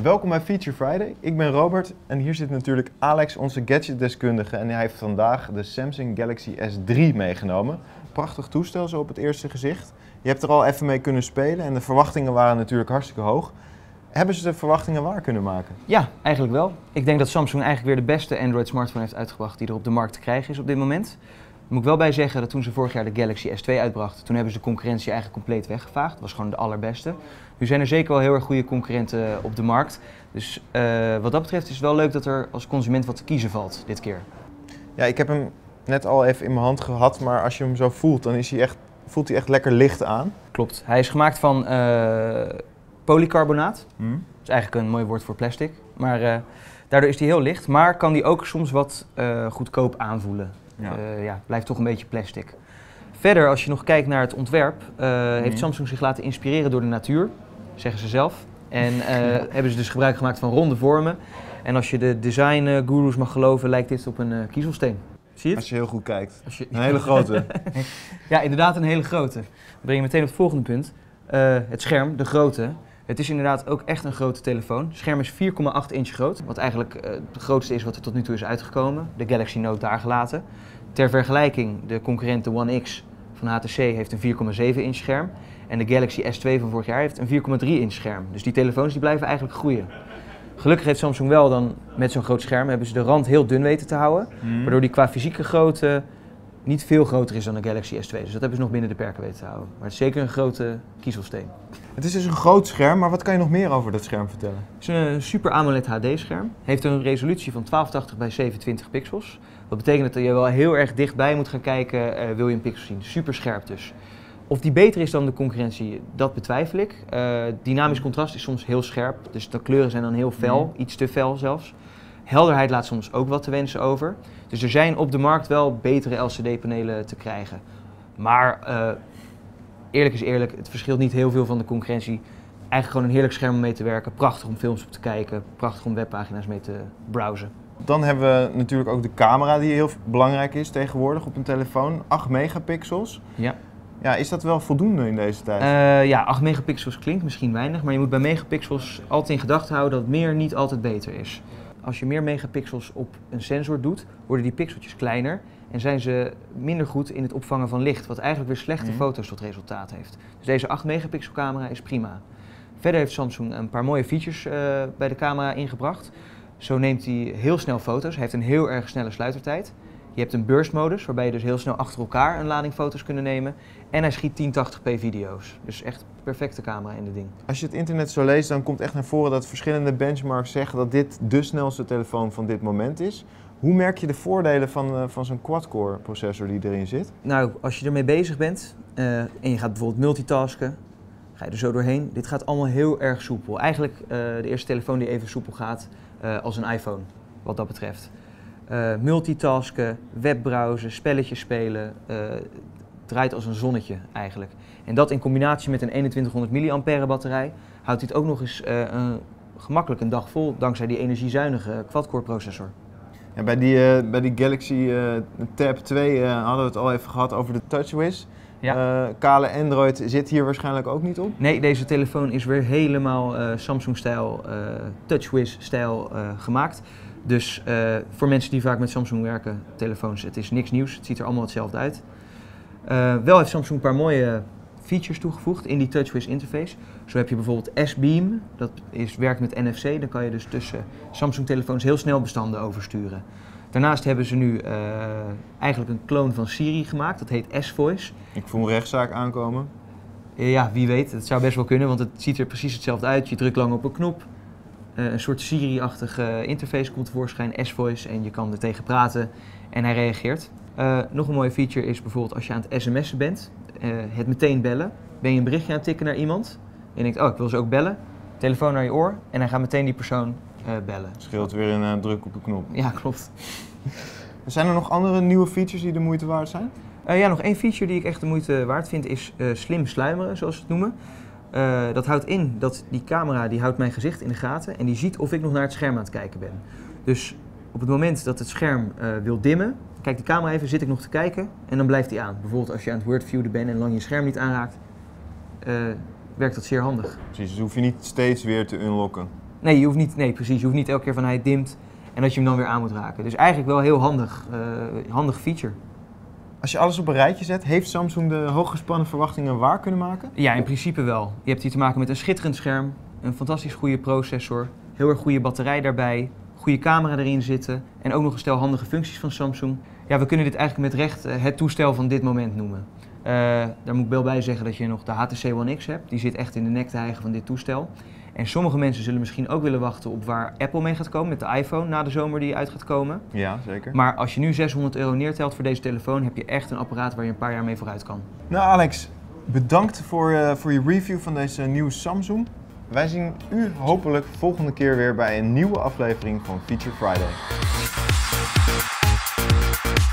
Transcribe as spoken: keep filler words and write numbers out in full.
Welkom bij Feature Friday. Ik ben Robert en hier zit natuurlijk Alex, onze gadgetdeskundige. En hij heeft vandaag de Samsung Galaxy S drie meegenomen. Prachtig toestel zo op het eerste gezicht. Je hebt er al even mee kunnen spelen en de verwachtingen waren natuurlijk hartstikke hoog. Hebben ze de verwachtingen waar kunnen maken? Ja, eigenlijk wel. Ik denk dat Samsung eigenlijk weer de beste Android smartphone heeft uitgebracht die er op de markt te krijgen is op dit moment. Daar moet ik wel bij zeggen dat toen ze vorig jaar de Galaxy S twee uitbrachten, toen hebben ze de concurrentie eigenlijk compleet weggevaagd. Dat was gewoon de allerbeste. Nu zijn er zeker wel heel erg goede concurrenten op de markt. Dus uh, wat dat betreft is het wel leuk dat er als consument wat te kiezen valt dit keer. Ja, ik heb hem net al even in mijn hand gehad, maar als je hem zo voelt, dan is hij echt, voelt hij echt lekker licht aan. Klopt. Hij is gemaakt van uh, polycarbonaat. Hmm. Dat is eigenlijk een mooi woord voor plastic. Maar uh, daardoor is hij heel licht, maar kan die ook soms wat uh, goedkoop aanvoelen. Ja. Uh, ja, blijft toch een beetje plastic. Verder, als je nog kijkt naar het ontwerp, uh, mm. heeft Samsung zich laten inspireren door de natuur, zeggen ze zelf. En uh, hebben ze dus gebruik gemaakt van ronde vormen. En als je de design uh, gurus mag geloven, lijkt dit op een uh, kiezelsteen. Zie je het? Als je heel goed kijkt. Als je... Een hele grote. Ja, inderdaad een hele grote. Dan breng je meteen op het volgende punt. Uh, het scherm, de grootte. Het is inderdaad ook echt een grote telefoon. Het scherm is vier komma acht inch groot, wat eigenlijk uh, het grootste is wat er tot nu toe is uitgekomen. De Galaxy Note daar gelaten. Ter vergelijking, de concurrent de One X van H T C heeft een vier komma zeven inch scherm. En de Galaxy S twee van vorig jaar heeft een vier komma drie inch scherm. Dus die telefoons die blijven eigenlijk groeien. Gelukkig heeft Samsung wel dan, met zo'n groot scherm, hebben ze de rand heel dun weten te houden. Mm. Waardoor die qua fysieke grootte niet veel groter is dan de Galaxy S twee. Dus dat hebben ze nog binnen de perken weten te houden. Maar het is zeker een grote kiezelsteen. Het is dus een groot scherm, maar wat kan je nog meer over dat scherm vertellen? Het is een Super AMOLED H D scherm. Heeft een resolutie van twaalf tachtig bij zevenentwintig pixels. Dat betekent dat je wel heel erg dichtbij moet gaan kijken, uh, wil je een pixel zien. Super scherp dus. Of die beter is dan de concurrentie, dat betwijfel ik. Uh, dynamisch contrast is soms heel scherp, dus de kleuren zijn dan heel fel, mm. iets te fel zelfs. Helderheid laat soms ook wat te wensen over. Dus er zijn op de markt wel betere L C D-panelen te krijgen. Maar uh, eerlijk is eerlijk, het verschilt niet heel veel van de concurrentie. Eigenlijk gewoon een heerlijk scherm om mee te werken, prachtig om films op te kijken, prachtig om webpagina's mee te browsen. Dan hebben we natuurlijk ook de camera die heel belangrijk is tegenwoordig op een telefoon. acht megapixels. Ja. Ja, is dat wel voldoende in deze tijd? Uh, ja, acht megapixels klinkt misschien weinig, maar je moet bij megapixels altijd in gedachten houden dat meer niet altijd beter is. Als je meer megapixels op een sensor doet, worden die pixeltjes kleiner en zijn ze minder goed in het opvangen van licht, wat eigenlijk weer slechte mm. foto's tot resultaat heeft. Dus deze acht megapixel camera is prima. Verder heeft Samsung een paar mooie features uh, bij de camera ingebracht. Zo neemt hij heel snel foto's, hij heeft een heel erg snelle sluitertijd. Je hebt een burst modus, waarbij je dus heel snel achter elkaar een lading foto's kunt nemen. En hij schiet tien tachtig p video's. Dus echt een perfecte camera in dit ding. Als je het internet zo leest, dan komt echt naar voren dat verschillende benchmarks zeggen dat dit de snelste telefoon van dit moment is. Hoe merk je de voordelen van, uh, van zo'n quad-core processor die erin zit? Nou, als je ermee bezig bent uh, en je gaat bijvoorbeeld multitasken, ga je er zo doorheen. Dit gaat allemaal heel erg soepel. Eigenlijk uh, de eerste telefoon die even soepel gaat uh, als een iPhone, wat dat betreft. Uh, multitasken, webbrowsen, spelletjes spelen, uh, draait als een zonnetje eigenlijk. En dat in combinatie met een eenentwintighonderd milliampère batterij houdt dit ook nog eens uh, een, gemakkelijk een dag vol dankzij die energiezuinige quad-core processor. Ja, bij, die, uh, bij die Galaxy uh, Tab twee uh, hadden we het al even gehad over de TouchWiz. Ja. Uh, kale Android zit hier waarschijnlijk ook niet op? Nee, deze telefoon is weer helemaal uh, Samsung-stijl, uh, TouchWiz-stijl uh, gemaakt. Dus uh, voor mensen die vaak met Samsung werken, telefoons, het is niks nieuws. Het ziet er allemaal hetzelfde uit. Uh, wel heeft Samsung een paar mooie features toegevoegd in die TouchWiz interface. Zo heb je bijvoorbeeld S-Beam, dat is, werkt met N F C. Dan kan je dus tussen Samsung telefoons heel snel bestanden oversturen. Daarnaast hebben ze nu uh, eigenlijk een kloon van Siri gemaakt, dat heet S-Voice. Ik voel een rechtszaak aankomen. Ja, wie weet. Het zou best wel kunnen, want het ziet er precies hetzelfde uit. Je drukt lang op een knop. Uh, een soort Siri-achtige interface komt tevoorschijn, S-Voice, en je kan er tegen praten en hij reageert. Uh, nog een mooie feature is bijvoorbeeld als je aan het sms'en bent, uh, het meteen bellen. Ben je een berichtje aan het tikken naar iemand en je denkt, oh ik wil ze ook bellen, telefoon naar je oor en hij gaat meteen die persoon uh, bellen. Scheelt weer een uh, druk op de knop. Ja, klopt. Zijn er nog andere nieuwe features die de moeite waard zijn? Uh, ja, nog één feature die ik echt de moeite waard vind is uh, slim sluimeren, zoals ze het noemen. Uh, dat houdt in dat die camera die houdt mijn gezicht in de gaten en die ziet of ik nog naar het scherm aan het kijken ben. Dus op het moment dat het scherm uh, wil dimmen, kijkt die camera even, zit ik nog te kijken en dan blijft die aan. Bijvoorbeeld als je aan het wordviewen bent en lang je scherm niet aanraakt, uh, werkt dat zeer handig. Precies, dus hoef je niet steeds weer te unlocken. Nee, je hoeft niet, nee, precies. Je hoeft niet elke keer van hij dimt en dat je hem dan weer aan moet raken. Dus eigenlijk wel heel handig, uh, handig feature. Als je alles op een rijtje zet, heeft Samsung de hooggespannen verwachtingen waar kunnen maken? Ja, in principe wel. Je hebt hier te maken met een schitterend scherm, een fantastisch goede processor, heel erg goede batterij daarbij, goede camera erin zitten en ook nog een stel handige functies van Samsung. Ja, we kunnen dit eigenlijk met recht uh, het toestel van dit moment noemen. Uh, daar moet ik wel bij zeggen dat je nog de H T C One X hebt. Die zit echt in de nek te hijgen van dit toestel. En sommige mensen zullen misschien ook willen wachten op waar Apple mee gaat komen met de iPhone na de zomer die uit gaat komen. Ja, zeker. Maar als je nu zeshonderd euro neertelt voor deze telefoon, heb je echt een apparaat waar je een paar jaar mee vooruit kan. Nou Alex, bedankt voor, uh, voor je review van deze nieuwe Samsung. Wij zien u hopelijk volgende keer weer bij een nieuwe aflevering van Feature Friday.